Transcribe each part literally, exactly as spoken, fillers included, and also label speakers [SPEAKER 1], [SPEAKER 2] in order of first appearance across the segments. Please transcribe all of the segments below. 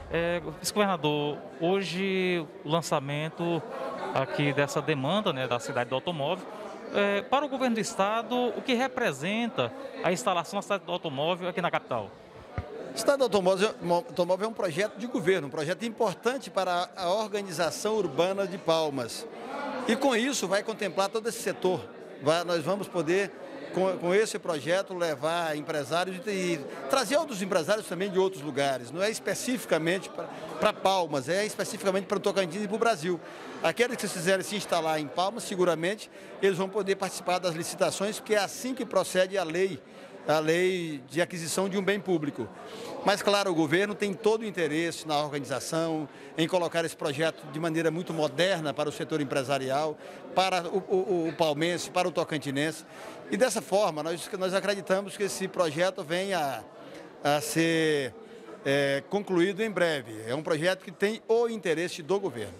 [SPEAKER 1] É, vice-governador, hoje o lançamento aqui dessa demanda, né, da cidade do automóvel, é, para o governo do estado, o que representa a instalação da cidade do automóvel aqui na capital?
[SPEAKER 2] O Estado do Automóvel, automóvel é um projeto de governo, um projeto importante para a organização urbana de Palmas. E com isso vai contemplar todo esse setor. Vai, nós vamos poder, com, com esse projeto, levar empresários e, e trazer outros empresários também de outros lugares. Não é especificamente para Palmas, é especificamente para o Tocantins e para o Brasil. Aqueles que quiserem se instalar em Palmas, seguramente, eles vão poder participar das licitações, porque é assim que procede a lei. a lei de aquisição de um bem público. Mas, claro, o governo tem todo o interesse na organização, em colocar esse projeto de maneira muito moderna para o setor empresarial, para o, o, o palmense, para o tocantinense. E dessa forma, nós, nós acreditamos que esse projeto venha a, a ser é, concluído em breve. É um projeto que tem o interesse do governo.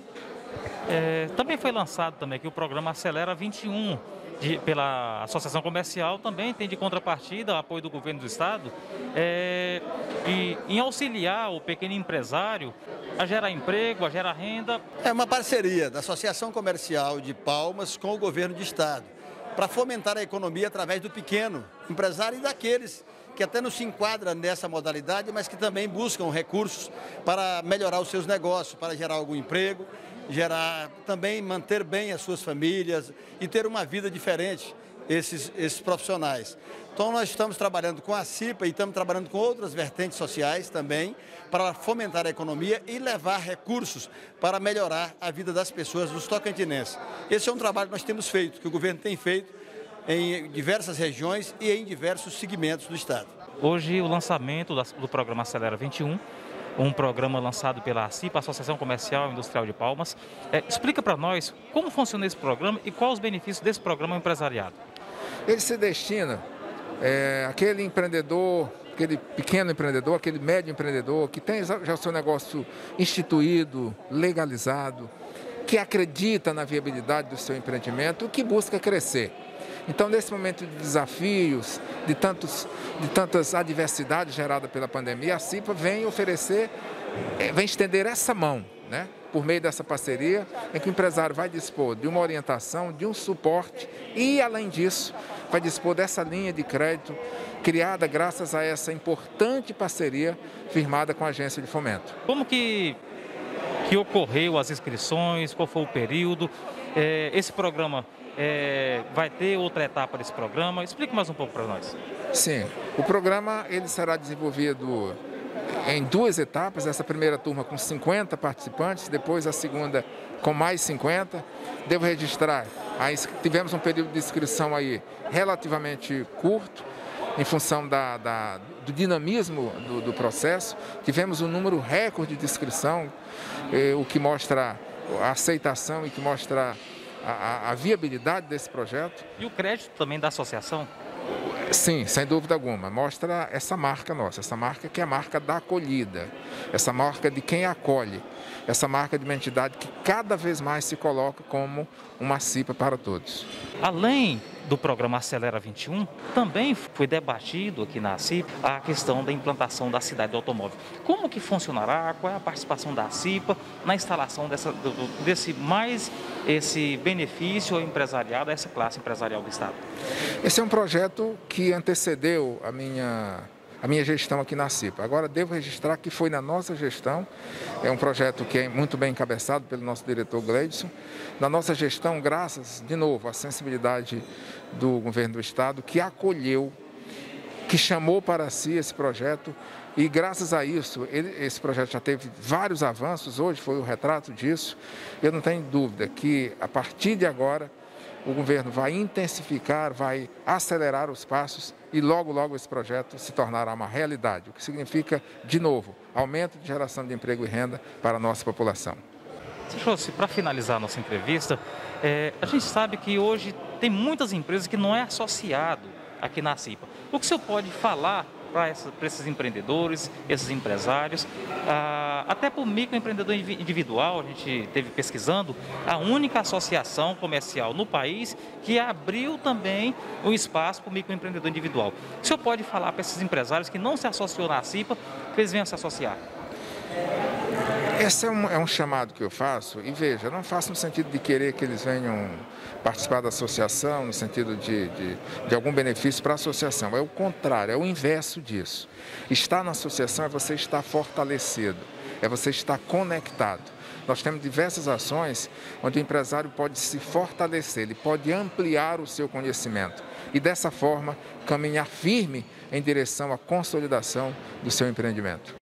[SPEAKER 1] É, também foi lançado também aqui o programa Acelera vinte e um, De, pela Associação Comercial, também tem de contrapartida o apoio do governo do estado é, e, em auxiliar o pequeno empresário a gerar emprego, a gerar renda.
[SPEAKER 2] É uma parceria da Associação Comercial de Palmas com o governo do estado, para fomentar a economia através do pequeno empresário e daqueles que até não se enquadram nessa modalidade, mas que também buscam recursos para melhorar os seus negócios, para gerar algum emprego, gerar, também manter bem as suas famílias e ter uma vida diferente, esses, esses profissionais. Então nós estamos trabalhando com a CIPA e estamos trabalhando com outras vertentes sociais também para fomentar a economia e levar recursos para melhorar a vida das pessoas, dos tocantinenses. Esse é um trabalho que nós temos feito, que o governo tem feito em diversas regiões e em diversos segmentos do estado.
[SPEAKER 1] Hoje o lançamento do programa Acelera vinte e um, um programa lançado pela CIPA, Associação Comercial e Industrial de Palmas. É, explica para nós como funciona esse programa e quais os benefícios desse programa ao empresariado.
[SPEAKER 3] Ele se destina é, àquele empreendedor, aquele pequeno empreendedor, aquele médio empreendedor que tem já o seu negócio instituído, legalizado, que acredita na viabilidade do seu empreendimento e que busca crescer. Então, nesse momento de desafios, de, tantos, de tantas adversidades geradas pela pandemia, a CIPA vem oferecer, vem estender essa mão, né, por meio dessa parceria, em que o empresário vai dispor de uma orientação, de um suporte e, além disso, vai dispor dessa linha de crédito criada graças a essa importante parceria firmada com a agência de fomento.
[SPEAKER 1] Como que, que ocorreu as inscrições, qual foi o período? É, esse programa... É, vai ter outra etapa desse programa? Explique mais um pouco para nós.
[SPEAKER 3] Sim, o programa ele será desenvolvido em duas etapas. Essa primeira turma com cinquenta participantes, depois a segunda com mais cinquenta. Devo registrar, aí tivemos um período de inscrição aí relativamente curto, em função da, da, do dinamismo do, do processo. Tivemos um número recorde de inscrição, eh, o que mostra a aceitação e que mostra A, a, a viabilidade desse projeto.
[SPEAKER 1] E o crédito também da associação?
[SPEAKER 3] Sim, sem dúvida alguma. Mostra essa marca nossa, essa marca que é a marca da acolhida, essa marca de quem acolhe, essa marca de uma entidade que cada vez mais se coloca como uma CIPA para todos.
[SPEAKER 1] Além do programa Acelera vinte e um, também foi debatido aqui na CIPA a questão da implantação da cidade do automóvel. Como que funcionará? Qual é a participação da CIPA na instalação dessa, desse mais esse benefício ao empresariado, a essa classe empresarial do estado?
[SPEAKER 3] Esse é um projeto que antecedeu a minha a minha gestão aqui na CIPA. Agora, devo registrar que foi na nossa gestão, é um projeto que é muito bem encabeçado pelo nosso diretor Gleidson. Na nossa gestão, graças, de novo, à sensibilidade do governo do estado, que acolheu, que chamou para si esse projeto e, graças a isso, ele, esse projeto já teve vários avanços. Hoje foi o retrato disso. Eu não tenho dúvida que, a partir de agora, o governo vai intensificar, vai acelerar os passos e logo, logo esse projeto se tornará uma realidade, o que significa, de novo, aumento de geração de emprego e renda para a nossa população.
[SPEAKER 1] Se para finalizar a nossa entrevista, é, a gente sabe que hoje tem muitas empresas que não é associado aqui na CIPA. O que o senhor pode falar para esses empreendedores, esses empresários, ah, até para o microempreendedor individual? A gente teve pesquisando a única associação comercial no país que abriu também o espaço para o microempreendedor individual. O senhor pode falar para esses empresários que não se associou na CIPA, que eles venham se associar?
[SPEAKER 3] Esse é um, é um chamado que eu faço, e veja, não faço no sentido de querer que eles venham participar da associação, no sentido de, de, de algum benefício para a associação. É o contrário, é o inverso disso. Estar na associação é você estar fortalecido, é você estar conectado. Nós temos diversas ações onde o empresário pode se fortalecer, ele pode ampliar o seu conhecimento e, dessa forma, caminhar firme em direção à consolidação do seu empreendimento.